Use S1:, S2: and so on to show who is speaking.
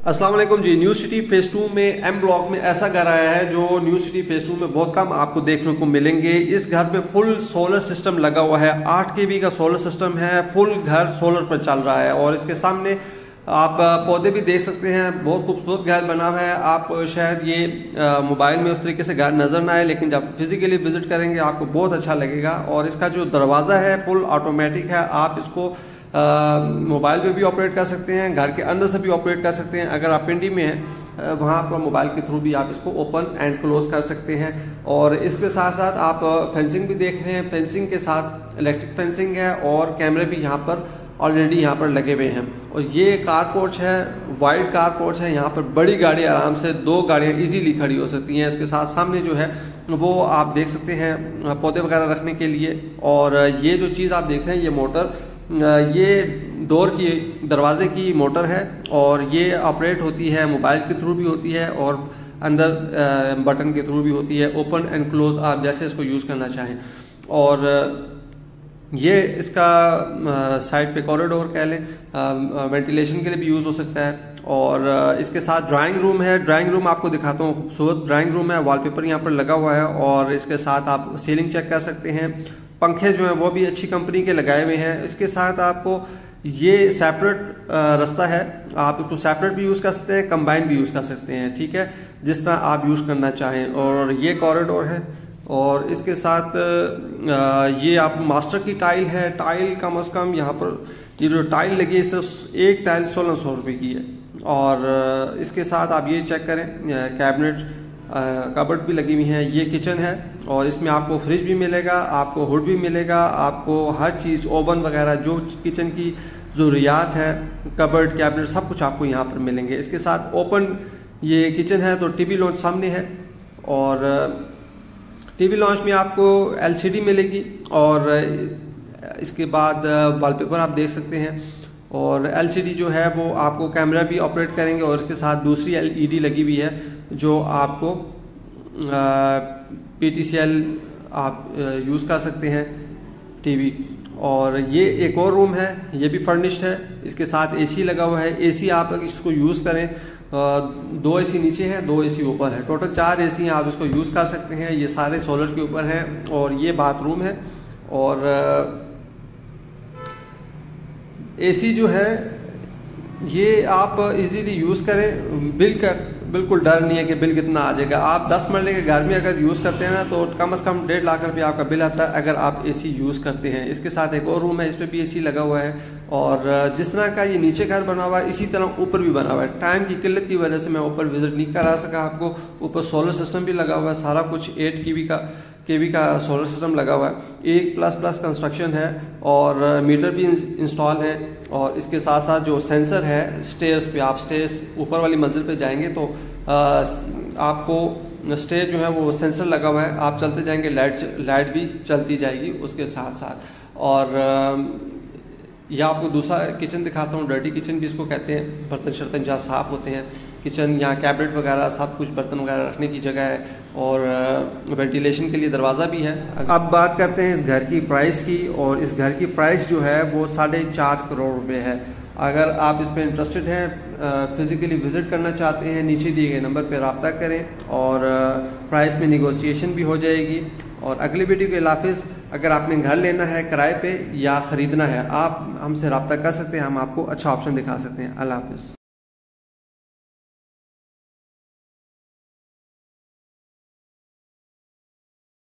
S1: अस्सलाम वालेकुम जी। New city phase 2 में एम ब्लॉक में ऐसा घर आया है जो न्यू सिटी फेज 2 में बहुत कम आपको देखने को मिलेंगे। इस घर पे फुल सोलर सिस्टम लगा हुआ है, 8 kV का सोलर सिस्टम है, फुल घर सोलर पर चल रहा है। और इसके सामने आप पौधे भी देख सकते हैं। बहुत खूबसूरत घर बना हुआ है। आप शायद ये मोबाइल में उस तरीके से घर नज़र ना आए, लेकिन जब फिजिकली विजिट करेंगे आपको बहुत अच्छा लगेगा। और इसका जो दरवाज़ा है फुल ऑटोमेटिक है। आप इसको मोबाइल पे भी ऑपरेट कर सकते हैं, घर के अंदर से भी ऑपरेट कर सकते हैं। अगर आप पिंडी में हैं वहाँ पर मोबाइल के थ्रू भी आप इसको ओपन एंड क्लोज कर सकते हैं। और इसके साथ साथ आप फेंसिंग भी देख रहे हैं। फेंसिंग के साथ इलेक्ट्रिक फेंसिंग है और कैमरे भी यहाँ पर ऑलरेडी यहाँ पर लगे हुए हैं। और ये कार पोर्च है, वाइड कार पोर्च है। यहाँ पर बड़ी गाड़ी आराम से 2 गाड़ियाँ इजीली खड़ी हो सकती हैं। इसके साथ सामने जो है वो आप देख सकते हैं पौधे वगैरह रखने के लिए। और ये जो चीज़ आप देख रहे हैं ये मोटर, ये डोर की दरवाजे की मोटर है और ये ऑपरेट होती है मोबाइल के थ्रू भी होती है और अंदर बटन के थ्रू भी होती है। ओपन एंड क्लोज आप जैसे इसको यूज़ करना चाहें। और ये इसका साइड पे कॉरिडोर कह लें, वेंटिलेशन के लिए भी यूज़ हो सकता है। और इसके साथ ड्राइंग रूम है। ड्राइंग रूम आपको दिखाता हूँ, खूबसूरत ड्राइंग रूम है। वॉलपेपर यहाँ पर लगा हुआ है और इसके साथ आप सीलिंग चेक कर सकते हैं। पंखे जो हैं वो भी अच्छी कंपनी के लगाए हुए हैं। इसके साथ आपको ये सेपरेट रास्ता है, आप इसको सेपरेट भी यूज़ कर सकते हैं, कंबाइन भी यूज़ कर सकते हैं, ठीक है, जिस तरह आप यूज़ करना चाहें। और ये कॉरिडोर है और इसके साथ ये आप मास्टर की टाइल है। टाइल कम से कम यहाँ पर ये जो टाइल लगी है सिर्फ एक टाइल 1600 रुपये की है। और इसके साथ आप ये चेक करें, कैबिनेट कबर्ड भी लगी हुई हैं। ये किचन है और इसमें आपको फ्रिज भी मिलेगा, आपको हुड भी मिलेगा, आपको हर चीज़ ओवन वगैरह जो किचन की ज़रूरियात है, कबर्ड कैबिनेट सब कुछ आपको यहाँ पर मिलेंगे। इसके साथ ओपन ये किचन है तो टीवी लॉन्च सामने है। और टीवी लॉन्च में आपको LCD मिलेगी और इसके बाद वॉलपेपर आप देख सकते हैं। और LCD जो है वो आपको कैमरा भी ऑपरेट करेंगे और इसके साथ दूसरी LED लगी हुई है जो आपको PTCL आप यूज़ कर सकते हैं टीवी। और ये एक और रूम है, ये भी फर्निश्ड है। इसके साथ AC लगा हुआ है। AC आप इसको यूज़ करें, 2 AC नीचे हैं, 2 AC ऊपर है, टोटल 4 AC आप इसको यूज़ कर सकते हैं। ये सारे सोलर के ऊपर हैं। और ये बाथरूम है। और AC जो है ये आप इजीली यूज़ करें, बिल का बिल्कुल डर नहीं है कि बिल कितना आ जाएगा। आप 10 मरले के घर में अगर यूज़ करते हैं ना तो कम से कम 1.5 लाख रुपये आपका बिल आता है अगर आप AC यूज़ करते हैं। इसके साथ एक और रूम है, इसमें भी AC लगा हुआ है। और जिस तरह का ये नीचे घर बना हुआ है इसी तरह ऊपर भी बना हुआ है। टाइम की किल्लत की वजह से मैं ऊपर विज़िट नहीं करा सका आपको। ऊपर सोलर सिस्टम भी लगा हुआ है, सारा कुछ 8 kV का सोलर सिस्टम लगा हुआ है। 1++ कंस्ट्रक्शन है और मीटर भी इंस्टॉल है। और इसके साथ साथ जो सेंसर है स्टेयर्स पे, आप स्टेयर्स ऊपर वाली मंजिल पे जाएंगे तो आपको स्टेयर जो है वो सेंसर लगा हुआ है। आप चलते जाएंगे, लाइट भी चलती जाएगी उसके साथ साथ। और यह आपको दूसरा किचन दिखाता हूँ, डर्टी किचन भी इसको कहते हैं। बर्तन शर्तन जहाँ साफ़ होते हैं, किचन यहाँ कैबिनेट वगैरह सब कुछ, बर्तन वगैरह रखने की जगह है। और वेंटिलेशन के लिए दरवाज़ा भी है। अब बात करते हैं इस घर की प्राइस की। और इस घर की प्राइस जो है वो 4.5 करोड़ रुपये है। अगर आप इस पर इंटरेस्टेड हैं, फिज़िकली विज़िट करना चाहते हैं, नीचे दिए गए नंबर पर रब्ता करें और प्राइस में निगोशिएशन भी हो जाएगी। और अगली वीडियो के हाफिज़। अगर आपने घर लेना है किराए पे या ख़रीदना है, आप हमसे रब्ता कर सकते हैं, हम आपको अच्छा ऑप्शन दिखा सकते हैं। अल्लाह हाफिज़।